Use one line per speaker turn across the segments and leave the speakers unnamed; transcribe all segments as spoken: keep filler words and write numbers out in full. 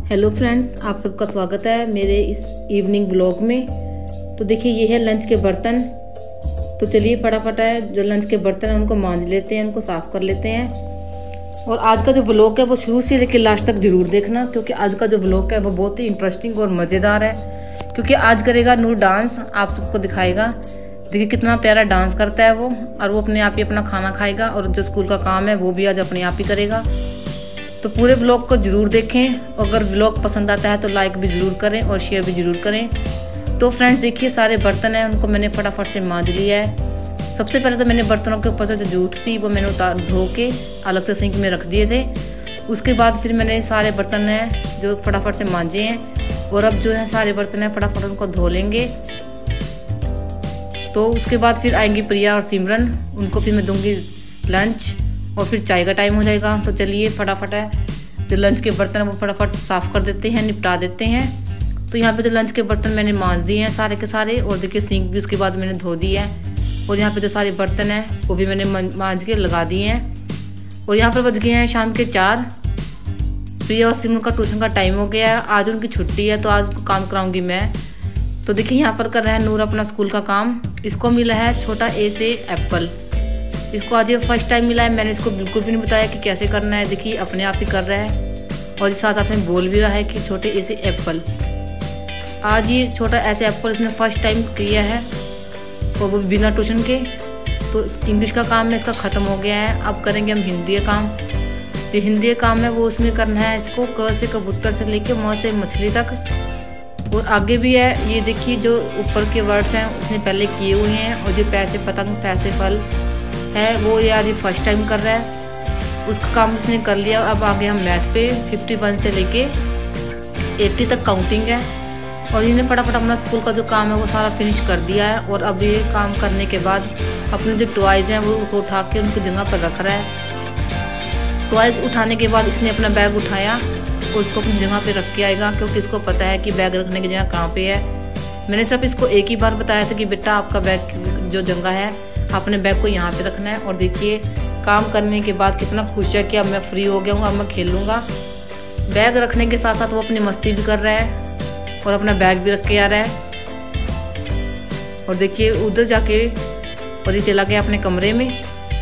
Hello friends, आप सबका स्वागत है मेरे इस इवनिंग ब्लॉग में। तो देखिए ये है लंच के बर्तन। तो चलिए फटाफट है जो लंच के बर्तन हैं उनको मांज लेते हैं, उनको साफ़ कर लेते हैं। और आज का जो ब्लॉग है वो शुरू से लेकर लास्ट तक ज़रूर देखना, क्योंकि आज का जो ब्लॉग है वो बहुत ही इंटरेस्टिंग और मज़ेदार है। क्योंकि आज करेगा नूर डांस, आप सबको दिखाएगा। देखिए कितना प्यारा डांस करता है वो, और वो अपने आप ही अपना खाना खाएगा और जो स्कूल का काम है वो भी आज अपने आप ही करेगा। तो पूरे ब्लॉग को ज़रूर देखें। अगर ब्लॉग पसंद आता है तो लाइक भी ज़रूर करें और शेयर भी ज़रूर करें। तो फ्रेंड्स देखिए सारे बर्तन हैं उनको मैंने फटाफट से मांज लिया है। सबसे पहले तो मैंने बर्तनों के ऊपर से जो जूठ थी वो मैंने उतार धो के अलग से सिंक में रख दिए थे। उसके बाद फिर मैंने सारे बर्तन हैं जो फटाफट से मांजे हैं, और अब जो है सारे बर्तन हैं फटाफट उनको धो लेंगे। तो उसके बाद फिर आएंगी प्रिया और सिमरन, उनको फिर मैं दूंगी लंच और फिर चाय का टाइम हो जाएगा। तो चलिए फटाफट है जो लंच के बर्तन वो फटाफट साफ़ कर देते हैं, निपटा देते हैं। तो यहाँ पे जो लंच के बर्तन मैंने मांज दिए हैं सारे के सारे, और देखिए सिंक भी उसके बाद मैंने धो दी है। और यहाँ पे जो सारे बर्तन हैं वो भी मैंने मांज के लगा दिए हैं। और यहाँ पर बज गए हैं शाम के चार। प्रिया और सिमरन का ट्यूशन का टाइम हो गया है, आज उनकी छुट्टी है तो आज उनको काम कराऊंगी मैं। तो देखिए यहाँ पर कर रहा है नूर अपना स्कूल का काम। इसको मिला है छोटा ए से एप्पल। इसको आज ये फर्स्ट टाइम मिला है, मैंने इसको बिल्कुल भी नहीं बताया कि कैसे करना है। देखिए अपने आप ही कर रहा है, और इस साथ साथ में बोल भी रहा है कि छोटे ऐसे एप्पल। आज ये छोटा ऐसे एप्पल इसने फर्स्ट टाइम किया है, और वो बिना ट्यूशन के। तो इंग्लिश का काम है इसका ख़त्म हो गया है, अब करेंगे हम हिंदी का काम। जो हिंदी का काम है वो उसमें करना है इसको क से कबूतर से लेके म से मछली तक। और आगे भी है, ये देखिए जो ऊपर के वर्ड्स हैं उसने पहले किए हुए हैं। और जो पैसे पतंग पैसे फल है वो यार ये फर्स्ट टाइम कर रहा है, उसका काम इसने कर लिया। और अब आगे हम मैथ पे इक्यावन से लेके अस्सी तक काउंटिंग है। और इन्हें फटाफट अपना स्कूल का जो काम है वो सारा फिनिश कर दिया है। और अब ये काम करने के बाद अपने जो टॉयज़ हैं वो उसको उठा के उनकी जगह पर रख रहा है। टॉयज़ उठाने के बाद इसने अपना बैग उठाया और उसको अपनी जगह पे रख के आएगा, क्योंकि इसको पता है कि बैग रखने की जगह कहाँ पे है। मैंने सिर्फ इसको एक ही बार बताया था कि बेटा आपका बैग जो जगह है अपने बैग को यहाँ पे रखना है। और देखिए काम करने के बाद कितना खुश है कि अब मैं फ्री हो गया हूँ, अब मैं खेलूँगा। बैग रखने के साथ साथ वो अपनी मस्ती भी कर रहा है और अपना बैग भी रख के आ रहा है। और देखिए उधर जाके और ये चला गया अपने कमरे में।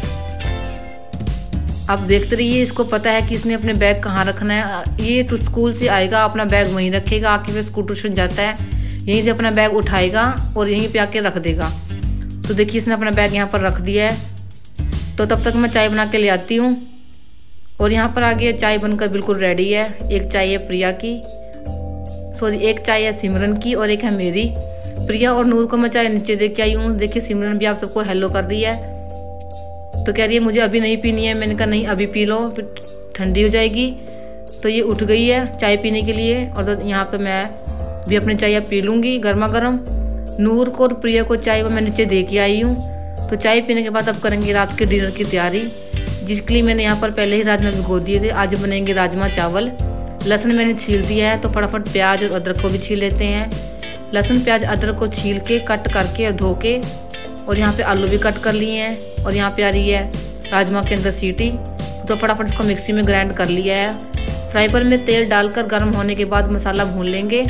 आप देखते रहिए, इसको पता है कि इसने अपने बैग कहाँ रखना है। ये तो स्कूल से आएगा अपना बैग वहीं रखेगा, आके फिर स्कूल ट्यूशन जाता है यहीं से अपना बैग उठाएगा और यहीं पे आके रख देगा। तो देखिए इसने अपना बैग यहाँ पर रख दिया है। तो तब तक मैं चाय बना के ले आती हूँ। और यहाँ पर आ गया चाय बनकर बिल्कुल रेडी है। एक चाय है प्रिया की, सॉरी एक चाय है सिमरन की और एक है मेरी। प्रिया और नूर को मैं चाय नीचे दे के आई हूँ। देखिए सिमरन भी आप सबको हेलो कर रही है। तो कह रही है मुझे अभी नहीं पीनी है। मैंने कहा नहीं अभी पी लो, फिर ठंडी हो जाएगी। तो ये उठ गई है चाय पीने के लिए। और तो यहाँ पर मैं भी अपनी चाय अब पी लूँगी गर्मा गर्म। नूर को और प्रिया को चाय वो मैं नीचे दे के आई हूँ। तो चाय पीने के बाद अब करेंगे रात के डिनर की तैयारी, जिसके लिए मैंने यहाँ पर पहले ही राजमा भिगो दिए थे। आज बनेंगे राजमा चावल। लहसुन मैंने छील दिया है, तो फटाफट प्याज और अदरक को भी छील लेते हैं। लहसुन प्याज अदरक को छील के कट करके और धो के, और यहाँ पे आलू भी कट कर लिए हैं। और यहाँ पे आ रही है राजमा के अंदर सीटी, तो फटाफट इसको मिक्सी में ग्राइंड कर लिया है। फ्राई पैन में तेल डालकर गर्म होने के बाद मसाला भून लेंगे।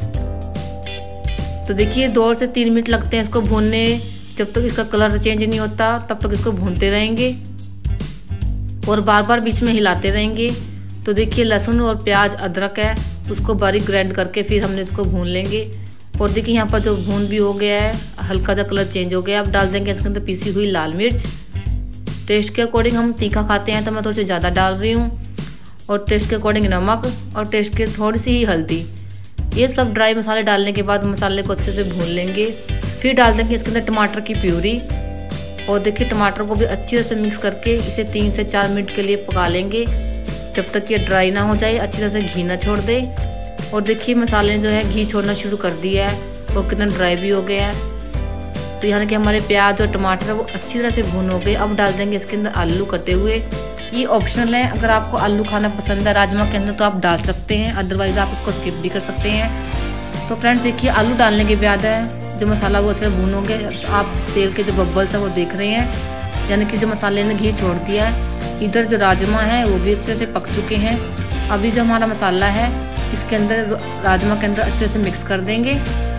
तो देखिए दो से तीन मिनट लगते हैं इसको भूनने। जब तक इसका कलर चेंज नहीं होता तब तक इसको भूनते रहेंगे और बार बार बीच में हिलाते रहेंगे। तो देखिए लहसुन और प्याज अदरक है उसको बारीक ग्राइंड करके फिर हमने इसको भून लेंगे। और देखिए यहाँ पर जो भून भी हो गया है, हल्का सा कलर चेंज हो गया। अब डाल देंगे इसके अंदर पीसी हुई लाल मिर्च। टेस्ट के अकॉर्डिंग हम तीखा खाते हैं तो मैं थोड़ी सी ज़्यादा डाल रही हूँ। और टेस्ट के अकॉर्डिंग नमक, और टेस्ट के थोड़ी सी ही हल्दी। ये सब ड्राई मसाले डालने के बाद मसाले को अच्छे से भून लेंगे। फिर डाल देंगे इसके अंदर टमाटर की प्यूरी। और देखिए टमाटर को भी अच्छी तरह से मिक्स करके इसे तीन से चार मिनट के लिए पका लेंगे, जब तक ये ड्राई ना हो जाए, अच्छी तरह से घी ना छोड़ दे। और देखिए मसाले जो है घी छोड़ना शुरू कर दिया है और कितना ड्राई भी हो गया है। तो यहाँ कि हमारे प्याज और टमाटर है वो अच्छी तरह से भून हो गए। अब डाल देंगे इसके अंदर आलू कटे हुए। ये ऑप्शनल है, अगर आपको आलू खाना पसंद है राजमा के अंदर तो आप डाल सकते हैं, अदरवाइज आप इसको स्किप भी कर सकते हैं। तो फ्रेंड्स देखिए आलू डालने के बाद है जो मसाला वो अच्छे भूनोगे, आप तेल के जो बब्बल्स है वो देख रहे हैं, यानी कि जो मसाले ने घी छोड़ दिया है। इधर जो राजमा है वो भी अच्छे से पक चुके हैं। अभी जो हमारा मसाला है इसके अंदर राजमा के अंदर अच्छे से मिक्स कर देंगे।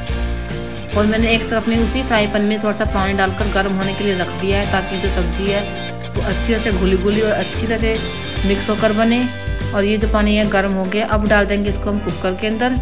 और मैंने एक तरफ में उसी फ्राई पैन में थोड़ा सा पानी डालकर गर्म होने के लिए रख दिया है, ताकि जो सब्ज़ी है वो अच्छी तरह से घुली घुली और अच्छी तरह से मिक्स होकर बने। और ये जो पानी है गर्म हो गया। अब डाल देंगे इसको हम कुकर के अंदर।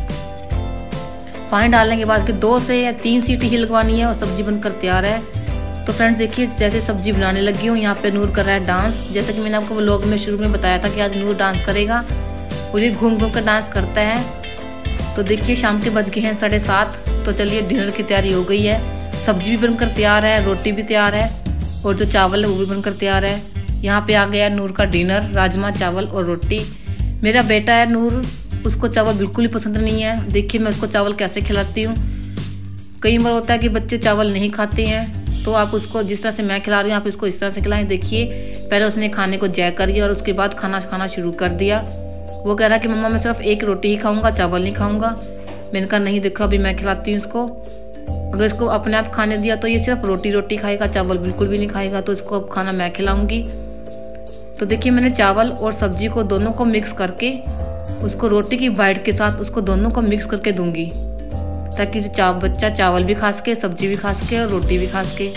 पानी डालने के बाद के दो से या तीन सीटी ही लगवानी है और सब्ज़ी बनकर तैयार है। तो फ्रेंड्स देखिए, जैसे सब्ज़ी बनाने लगी हूँ, यहाँ पे नूर कर रहा है डांस। जैसे कि मैंने आपको व्लॉग में शुरू में बताया था कि आज नूर डांस करेगा, वो ये घूम घूम कर डांस करता है। तो देखिए शाम के बज गए हैं साढ़े सात। तो चलिए डिनर की तैयारी हो गई है। सब्ज़ी भी बनकर तैयार है, रोटी भी तैयार है और जो चावल है वो भी बनकर तैयार है। यहाँ पे आ गया नूर का डिनर, राजमा चावल और रोटी। मेरा बेटा है नूर, उसको चावल बिल्कुल ही पसंद नहीं है। देखिए मैं उसको चावल कैसे खिलाती हूँ। कई बार होता है कि बच्चे चावल नहीं खाते हैं, तो आप उसको जिस तरह से मैं खिला रही हूँ आप इसको इस तरह से खिलाएं। देखिए पहले उसने खाने को जय करी और उसके बाद खाना खाना शुरू कर दिया। वो कह रहा कि मम्मा मैं सिर्फ एक रोटी ही खाऊंगा, चावल नहीं खाऊंगा। मैंने कहा नहीं, देखो अभी मैं खिलाती हूँ इसको। अगर इसको अपने आप खाने दिया तो ये सिर्फ रोटी रोटी खाएगा, चावल बिल्कुल भी नहीं खाएगा। तो इसको अब खाना मैं खिलाऊंगी। तो देखिए मैंने चावल और सब्जी को दोनों को मिक्स करके उसको रोटी की बाइट के साथ उसको दोनों को मिक्स करके दूंगी, ताकि जो चा बच्चा चावल भी खा सके, सब्जी भी खा सके और रोटी भी खा सके।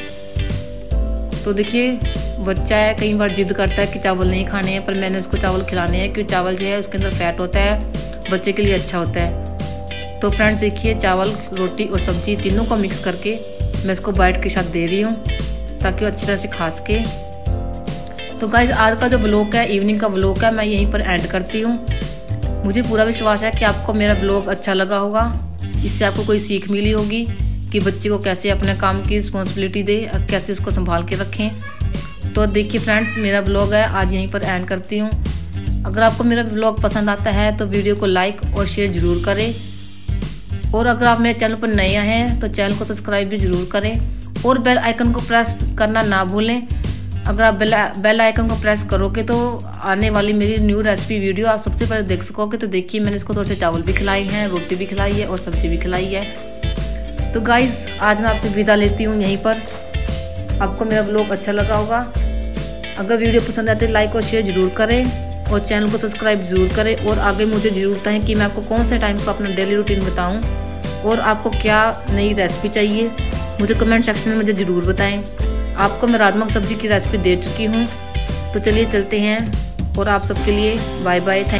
तो देखिए बच्चा है, कई बार जिद करता है कि चावल नहीं खाने हैं, पर मैंने उसको चावल खिलाने हैं, क्योंकि चावल जो है उसके अंदर फैट होता है, बच्चे के लिए अच्छा होता है। तो फ्रेंड्स देखिए चावल, रोटी और सब्जी तीनों को मिक्स करके मैं इसको बाइट के साथ दे रही हूँ, ताकि वो अच्छी तरह से खा सके। तो गाइस आज का जो ब्लॉग है, इवनिंग का ब्लॉग है, मैं यहीं पर एंड करती हूँ। मुझे पूरा विश्वास है कि आपको मेरा ब्लॉग अच्छा लगा होगा। इससे आपको कोई सीख मिली होगी कि बच्चे को कैसे अपने काम की रिस्पॉन्सिबिलिटी दे, कैसे उसको संभाल के रखें। तो देखिए फ्रेंड्स मेरा ब्लॉग है आज यहीं पर एंड करती हूँ। अगर आपको मेरा ब्लॉग पसंद आता है तो वीडियो को लाइक और शेयर ज़रूर करें। और अगर आप मेरे चैनल पर नए हैं तो चैनल को सब्सक्राइब भी ज़रूर करें और बेल आइकन को प्रेस करना ना भूलें। अगर आप बेल बेल आइकन को प्रेस करोगे तो आने वाली मेरी न्यू रेसिपी वीडियो आप सबसे पहले देख सकोगे। तो देखिए मैंने इसको थोड़े से चावल भी खिलाए हैं, रोटी भी खिलाई है और सब्जी भी खिलाई है। तो गाइस आज मैं आपसे विदा लेती हूँ यहीं पर। आपको मेरा ब्लॉग अच्छा लगा होगा। अगर वीडियो पसंद आए तो लाइक और शेयर ज़रूर करें और चैनल को सब्सक्राइब ज़रूर करें। और आगे मुझे ज़रूरत है कि मैं आपको कौन से टाइम को अपना डेली रूटीन बताऊँ और आपको क्या नई रेसिपी चाहिए, मुझे कमेंट सेक्शन में मुझे ज़रूर बताएं। आपको मैं राजमा सब्जी की रेसिपी दे चुकी हूँ। तो चलिए चलते हैं और आप सबके लिए बाय बाय।